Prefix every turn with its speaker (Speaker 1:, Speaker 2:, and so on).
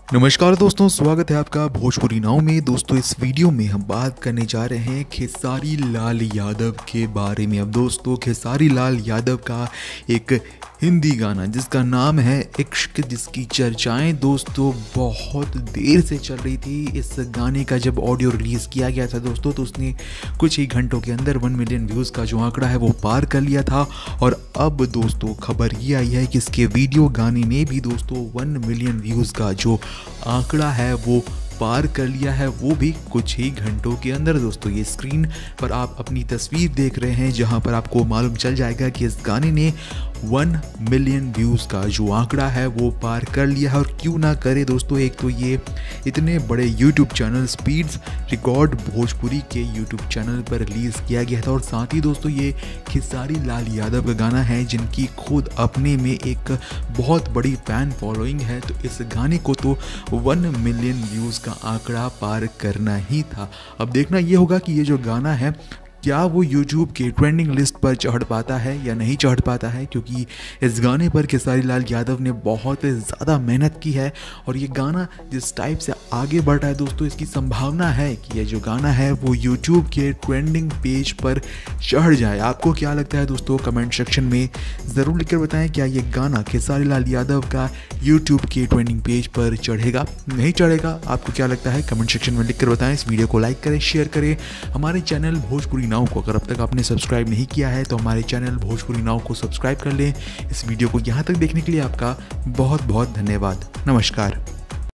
Speaker 1: नमस्कार दोस्तों, स्वागत है आपका भोजपुरी नाव में। दोस्तों, इस वीडियो में हम बात करने जा रहे हैं खेसारी लाल यादव के बारे में। अब दोस्तों, खेसारी लाल यादव का एक हिंदी गाना जिसका नाम है इश्क, जिसकी चर्चाएं दोस्तों बहुत देर से चल रही थी। इस गाने का जब ऑडियो रिलीज़ किया गया था दोस्तों, तो उसने कुछ ही घंटों के अंदर 1 मिलियन व्यूज़ का जो आंकड़ा है वो पार कर लिया था। और अब दोस्तों खबर ये आई है कि इसके वीडियो गाने ने भी दोस्तों 1 मिलियन व्यूज़ का जो आंकड़ा है वो पार कर लिया है, वो भी कुछ ही घंटों के अंदर। दोस्तों, ये स्क्रीन पर आप अपनी तस्वीर देख रहे हैं, जहां पर आपको मालूम चल जाएगा कि इस गाने ने 1 मिलियन व्यूज़ का जो आंकड़ा है वो पार कर लिया है। और क्यों ना करे दोस्तों, एक तो ये इतने बड़े YouTube channel speeds record Bhojpuri के यूट्यूब चैनल पर रिलीज़ किया गया था। और साथ ही दोस्तों, ये खेसारी लाल यादव का गाना है जिनकी खुद अपने में एक बहुत बड़ी फ़ैन फॉलोइंग है। तो इस गाने को तो 1 मिलियन व्यूज़ का आंकड़ा पार करना ही था। अब देखना ये होगा कि ये जो गाना है क्या वो YouTube के ट्रेंडिंग लिस्ट पर चढ़ पाता है या नहीं चढ़ पाता है, क्योंकि इस गाने पर खेसारी लाल यादव ने बहुत ज़्यादा मेहनत की है। और ये गाना जिस टाइप से आगे बढ़ रहा है दोस्तों, इसकी संभावना है कि ये जो गाना है वो YouTube के ट्रेंडिंग पेज पर चढ़ जाए। आपको क्या लगता है दोस्तों? कमेंट सेक्शन में ज़रूर लिखकर बताएं, क्या ये गाना खेसारी लाल यादव का YouTube के ट्रेंडिंग पेज पर चढ़ेगा, नहीं चढ़ेगा? आपको क्या लगता है? कमेंट सेक्शन में लिखकर बताएं। इस वीडियो को लाइक करें, शेयर करें। हमारे चैनल भोजपुरी नाव को अगर अब तक आपने सब्सक्राइब नहीं किया है तो हमारे चैनल भोजपुरी नाव को सब्सक्राइब कर लें। इस वीडियो को यहाँ तक देखने के लिए आपका बहुत बहुत धन्यवाद। नमस्कार।